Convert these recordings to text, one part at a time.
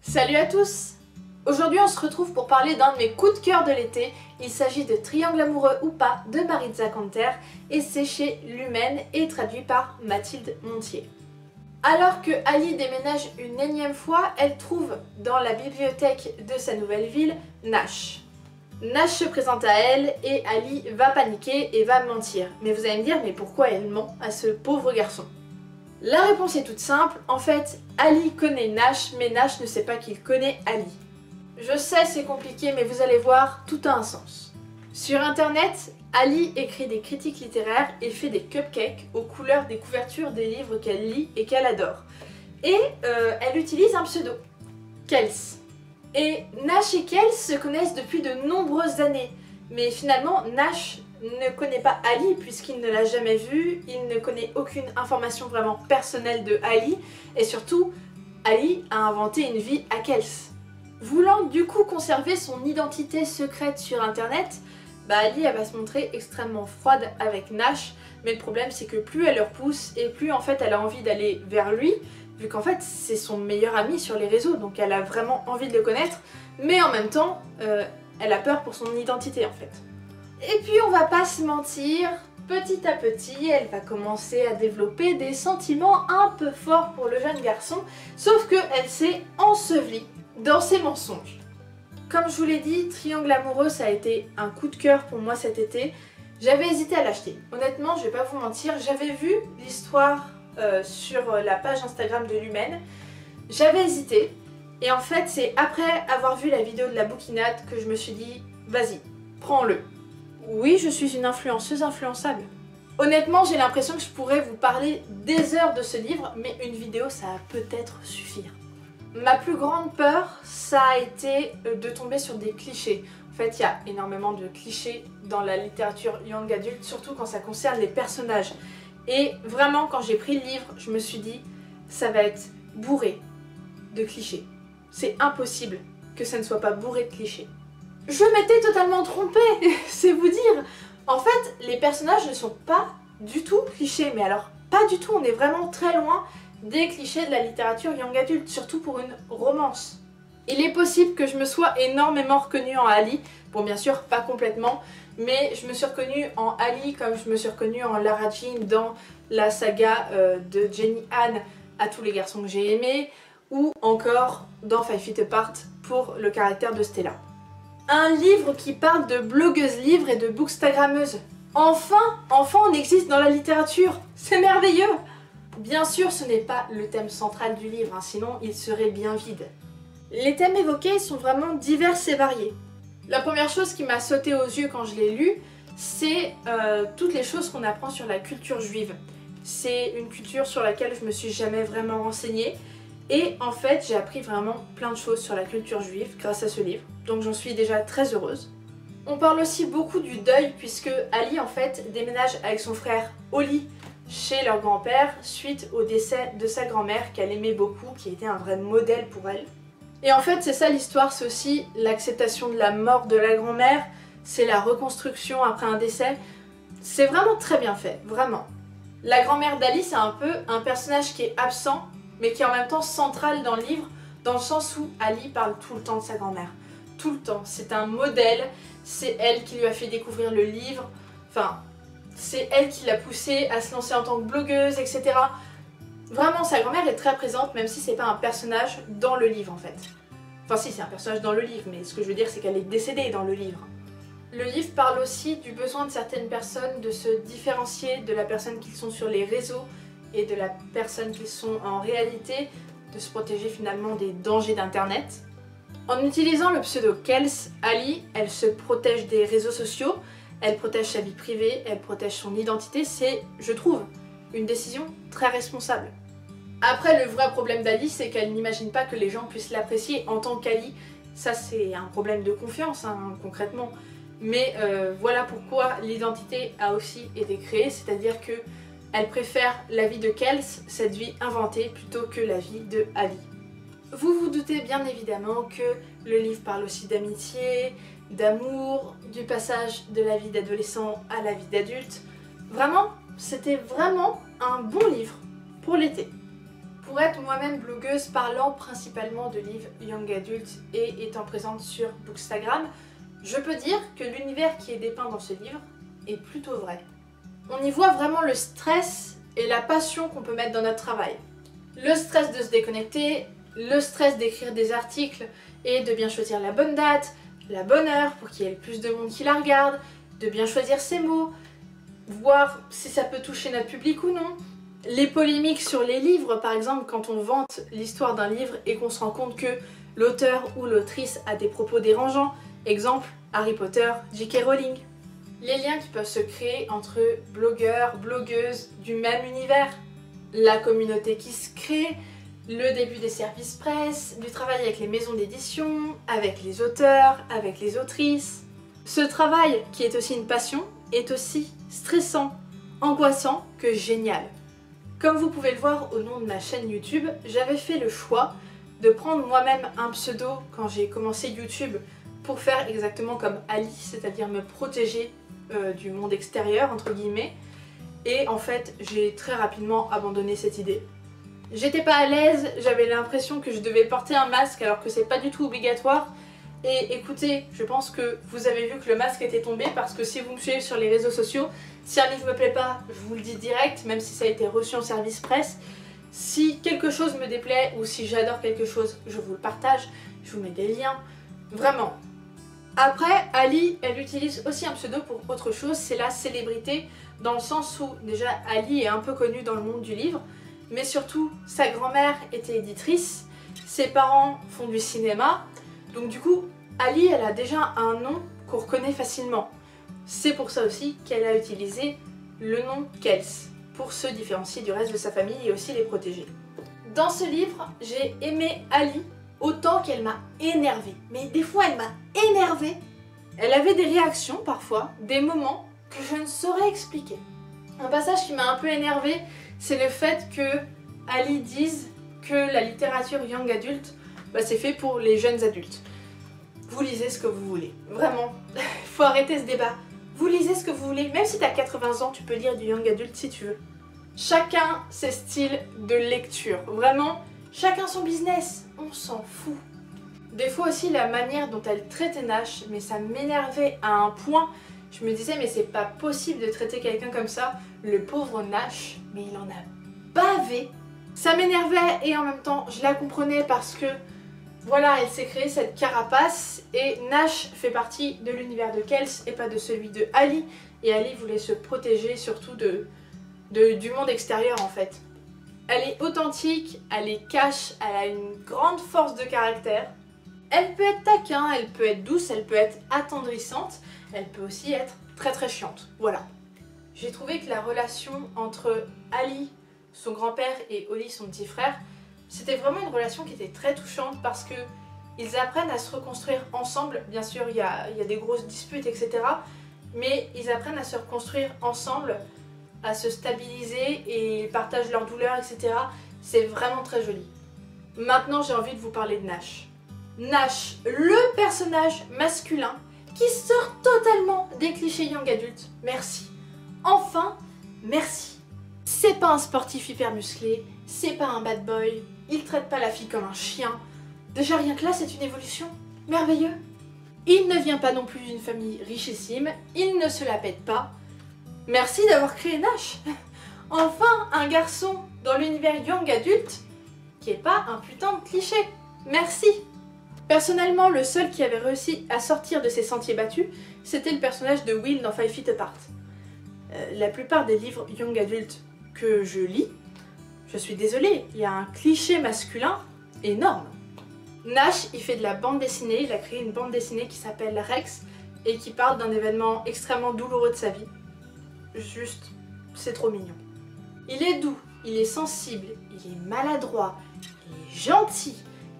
Salut à tous! Aujourd'hui on se retrouve pour parler d'un de mes coups de cœur de l'été. Il s'agit de Triangle amoureux ou pas de Maritza Kanter et c'est chez Lumen et traduit par Mathilde Montier. Alors que Ali déménage une énième fois, elle trouve dans la bibliothèque de sa nouvelle ville Nash. Nash se présente à elle et Ali va paniquer et va mentir. Mais vous allez me dire, mais pourquoi elle ment à ce pauvre garçon? La réponse est toute simple, en fait, Ali connaît Nash, mais Nash ne sait pas qu'il connaît Ali. Je sais, c'est compliqué, mais vous allez voir, tout a un sens. Sur internet, Ali écrit des critiques littéraires et fait des cupcakes aux couleurs des couvertures des livres qu'elle lit et qu'elle adore. Et elle utilise un pseudo, Kels. Et Nash et Kels se connaissent depuis de nombreuses années, mais finalement, Nash ne connaît pas Ali puisqu'il ne l'a jamais vu, il ne connaît aucune information vraiment personnelle de Ali et surtout, Ali a inventé une vie à Kels. Voulant du coup conserver son identité secrète sur internet, Ali elle va se montrer extrêmement froide avec Nash, mais le problème c'est que plus elle le repousse et plus en fait elle a envie d'aller vers lui, vu qu'en fait c'est son meilleur ami sur les réseaux, donc elle a vraiment envie de le connaître, mais en même temps elle a peur pour son identité en fait. Et puis on va pas se mentir, petit à petit elle va commencer à développer des sentiments un peu forts pour le jeune garçon, sauf qu'elle s'est ensevelie dans ses mensonges. Comme je vous l'ai dit, Triangle amoureux ça a été un coup de cœur pour moi cet été. J'avais hésité à l'acheter. Honnêtement, je vais pas vous mentir, j'avais vu l'histoire sur la page Instagram de Lumen. J'avais hésité et en fait c'est après avoir vu la vidéo de la bouquinade que je me suis dit vas-y, prends-le. Oui, je suis une influenceuse influençable. Honnêtement, j'ai l'impression que je pourrais vous parler des heures de ce livre, mais une vidéo ça va peut-être suffire. Ma plus grande peur, ça a été de tomber sur des clichés. En fait, il y a énormément de clichés dans la littérature young adulte, surtout quand ça concerne les personnages. Et vraiment, quand j'ai pris le livre, je me suis dit, ça va être bourré de clichés. C'est impossible que ça ne soit pas bourré de clichés. Je m'étais totalement trompée, c'est vous dire. En fait, les personnages ne sont pas du tout clichés, mais alors pas du tout, on est vraiment très loin des clichés de la littérature young adulte, surtout pour une romance. Il est possible que je me sois énormément reconnue en Ali, bon bien sûr pas complètement, mais je me suis reconnue en Ali comme je me suis reconnue en Lara Jean dans la saga de Jenny Han à tous les garçons que j'ai aimés, ou encore dans 5 Feet Apart pour le caractère de Stella. Un livre qui parle de blogueuse livre et de bookstagrammeuse. Enfin on existe dans la littérature, c'est merveilleux! Bien sûr, ce n'est pas le thème central du livre, sinon il serait bien vide. Les thèmes évoqués sont vraiment divers et variés. La première chose qui m'a sauté aux yeux quand je l'ai lu, c'est toutes les choses qu'on apprend sur la culture juive. C'est une culture sur laquelle je me suis jamais vraiment renseignée. Et en fait, j'ai appris vraiment plein de choses sur la culture juive grâce à ce livre. Donc j'en suis déjà très heureuse. On parle aussi beaucoup du deuil puisque Ali en fait déménage avec son frère Oli chez leur grand-père suite au décès de sa grand-mère qu'elle aimait beaucoup, qui était un vrai modèle pour elle. Et en fait c'est ça l'histoire, c'est aussi l'acceptation de la mort de la grand-mère, c'est la reconstruction après un décès. C'est vraiment très bien fait, vraiment. La grand-mère d'Ali c'est un peu un personnage qui est absent mais qui est en même temps central dans le livre, dans le sens où Ali parle tout le temps de sa grand-mère. Tout le temps, c'est un modèle, c'est elle qui lui a fait découvrir le livre, enfin c'est elle qui l'a poussée à se lancer en tant que blogueuse, etc. Vraiment, sa grand-mère est très présente, même si c'est pas un personnage dans le livre en fait. Enfin si, c'est un personnage dans le livre, mais ce que je veux dire c'est qu'elle est décédée dans le livre. Le livre parle aussi du besoin de certaines personnes de se différencier de la personne qu'ils sont sur les réseaux et de la personne qu'ils sont en réalité, de se protéger finalement des dangers d'internet. En utilisant le pseudo Kels, Ali, elle se protège des réseaux sociaux, elle protège sa vie privée, elle protège son identité, c'est, je trouve, une décision très responsable. Après, le vrai problème d'Ali, c'est qu'elle n'imagine pas que les gens puissent l'apprécier en tant qu'Ali. Ça, c'est un problème de confiance, concrètement. Mais voilà pourquoi l'identité a aussi été créée, c'est-à-dire que elle préfère la vie de Kels, cette vie inventée, plutôt que la vie de Ali. Vous vous doutez bien évidemment que le livre parle aussi d'amitié, d'amour, du passage de la vie d'adolescent à la vie d'adulte. Vraiment, c'était vraiment un bon livre pour l'été. Pour être moi-même blogueuse parlant principalement de livres young adult et étant présente sur Bookstagram, je peux dire que l'univers qui est dépeint dans ce livre est plutôt vrai. On y voit vraiment le stress et la passion qu'on peut mettre dans notre travail. Le stress de se déconnecter, le stress d'écrire des articles et de bien choisir la bonne date, la bonne heure pour qu'il y ait le plus de monde qui la regarde, de bien choisir ses mots, voir si ça peut toucher notre public ou non. Les polémiques sur les livres, par exemple, quand on vante l'histoire d'un livre et qu'on se rend compte que l'auteur ou l'autrice a des propos dérangeants. Exemple, Harry Potter, J.K. Rowling. Les liens qui peuvent se créer entre blogueurs, blogueuses du même univers. La communauté qui se crée, le début des services presse, du travail avec les maisons d'édition, avec les auteurs, avec les autrices. Ce travail, qui est aussi une passion, est aussi stressant, angoissant que génial. Comme vous pouvez le voir au nom de ma chaîne YouTube, j'avais fait le choix de prendre moi-même un pseudo quand j'ai commencé YouTube pour faire exactement comme Ali, c'est-à-dire me protéger du monde extérieur, entre guillemets. Et en fait, j'ai très rapidement abandonné cette idée. J'étais pas à l'aise, j'avais l'impression que je devais porter un masque alors que c'est pas du tout obligatoire. Et écoutez, je pense que vous avez vu que le masque était tombé parce que si vous me suivez sur les réseaux sociaux, si un livre me plaît pas, je vous le dis direct, même si ça a été reçu en service presse. Si quelque chose me déplaît ou si j'adore quelque chose, je vous le partage, je vous mets des liens. Vraiment. Après, Ali, elle utilise aussi un pseudo pour autre chose, c'est la célébrité, dans le sens où déjà Ali est un peu connue dans le monde du livre, mais surtout sa grand-mère était éditrice, ses parents font du cinéma, donc du coup, Ali, elle a déjà un nom qu'on reconnaît facilement. C'est pour ça aussi qu'elle a utilisé le nom Kels, pour se différencier du reste de sa famille et aussi les protéger. Dans ce livre, j'ai aimé Ali autant qu'elle m'a énervée. Mais des fois, elle m'a énervée. Elle avait des réactions parfois, des moments que je ne saurais expliquer. Un passage qui m'a un peu énervée, c'est le fait que Ali dise que la littérature young adulte, c'est fait pour les jeunes adultes. Vous lisez ce que vous voulez. Vraiment, il faut arrêter ce débat. Vous lisez ce que vous voulez. Même si tu as 80 ans, tu peux lire du young adulte si tu veux. Chacun ses styles de lecture. Vraiment, chacun son business. On s'en fout. Des fois aussi, la manière dont elle traitait Nash, mais ça m'énervait à un point. Je me disais, mais c'est pas possible de traiter quelqu'un comme ça. Le pauvre Nash, mais il en a bavé. Ça m'énervait et en même temps, je la comprenais parce que voilà, elle s'est créée cette carapace et Nash fait partie de l'univers de Kels et pas de celui de Ali. Et Ali voulait se protéger surtout du monde extérieur en fait. Elle est authentique, elle est cash, elle a une grande force de caractère. Elle peut être taquin, elle peut être douce, elle peut être attendrissante, elle peut aussi être très très chiante. Voilà. J'ai trouvé que la relation entre Ali, son grand-père, et Oli, son petit frère, c'était vraiment une relation qui était très touchante parce que ils apprennent à se reconstruire ensemble. Bien sûr, il y a des grosses disputes, etc. Mais ils apprennent à se reconstruire ensemble, à se stabiliser et ils partagent leurs douleurs, etc. C'est vraiment très joli. Maintenant, j'ai envie de vous parler de Nash. Nash, le personnage masculin qui sort totalement des clichés young adultes. Merci. Enfin, merci. C'est pas un sportif hyper musclé, c'est pas un bad boy, il traite pas la fille comme un chien. Déjà rien que là, c'est une évolution. Merveilleux. Il ne vient pas non plus d'une famille richissime, il ne se la pète pas. Merci d'avoir créé Nash. Enfin, un garçon dans l'univers young adulte qui est pas un putain de cliché. Merci. Personnellement, le seul qui avait réussi à sortir de ses sentiers battus, c'était le personnage de Will dans 5 Feet Apart. La plupart des livres young adultes que je lis, je suis désolée, il y a un cliché masculin énorme. Nash, il fait de la bande dessinée, il a créé une bande dessinée qui s'appelle Rex et qui parle d'un événement extrêmement douloureux de sa vie. Juste, c'est trop mignon. Il est doux, il est sensible, il est maladroit, il est gentil.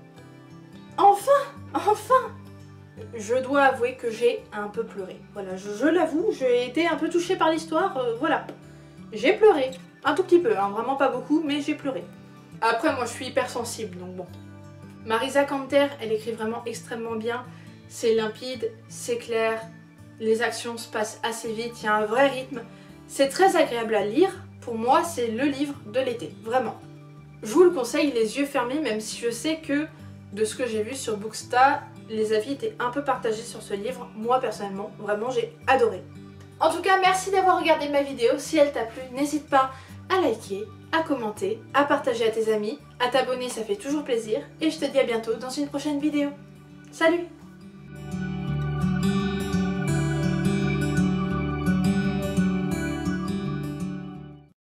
Enfin, je dois avouer que j'ai un peu pleuré. Voilà, je l'avoue, j'ai été un peu touchée par l'histoire, voilà. J'ai pleuré, un tout petit peu, hein, vraiment pas beaucoup, mais j'ai pleuré. Après, moi je suis hypersensible, donc bon. Marisa Kanter, elle écrit vraiment extrêmement bien, c'est limpide, c'est clair, les actions se passent assez vite, il y a un vrai rythme. C'est très agréable à lire, pour moi c'est le livre de l'été, vraiment. Je vous le conseille les yeux fermés, même si je sais que de ce que j'ai vu sur Booksta, les avis étaient un peu partagés sur ce livre. Moi personnellement, vraiment j'ai adoré. En tout cas, merci d'avoir regardé ma vidéo. Si elle t'a plu, n'hésite pas à liker, à commenter, à partager à tes amis, à t'abonner, ça fait toujours plaisir. Et je te dis à bientôt dans une prochaine vidéo. Salut!